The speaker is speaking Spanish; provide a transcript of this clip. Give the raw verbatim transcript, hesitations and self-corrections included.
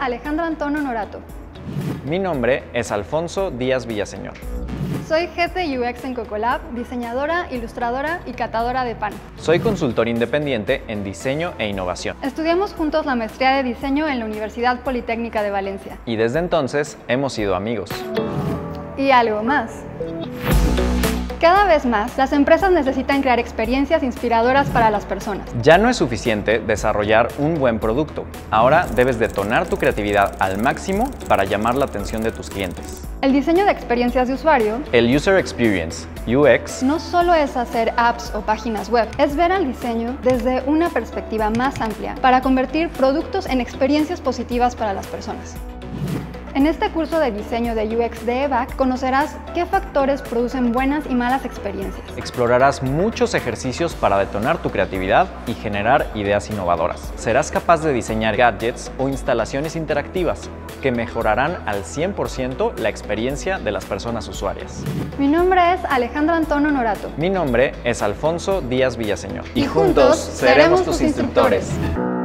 Alejandra Antonio Norato. Mi nombre es Alfonso Díaz Villaseñor. Soy jefe de U X en Cocolab, diseñadora, ilustradora y catadora de pan. Soy consultor independiente en diseño e innovación. Estudiamos juntos la maestría de diseño en la Universidad Politécnica de Valencia. Y desde entonces hemos sido amigos. Y algo más. Cada vez más, las empresas necesitan crear experiencias inspiradoras para las personas. Ya no es suficiente desarrollar un buen producto. Ahora debes detonar tu creatividad al máximo para llamar la atención de tus clientes. El diseño de experiencias de usuario, El User Experience, U X, no solo es hacer apps o páginas web, es ver al diseño desde una perspectiva más amplia para convertir productos en experiencias positivas para las personas. En este curso de diseño de U X de E B A C conocerás qué factores producen buenas y malas experiencias. Explorarás muchos ejercicios para detonar tu creatividad y generar ideas innovadoras. Serás capaz de diseñar gadgets o instalaciones interactivas que mejorarán al cien por ciento la experiencia de las personas usuarias. Mi nombre es Alejandra Antonio Norato. Mi nombre es Alfonso Díaz Villaseñor. Y juntos seremos tus instructores.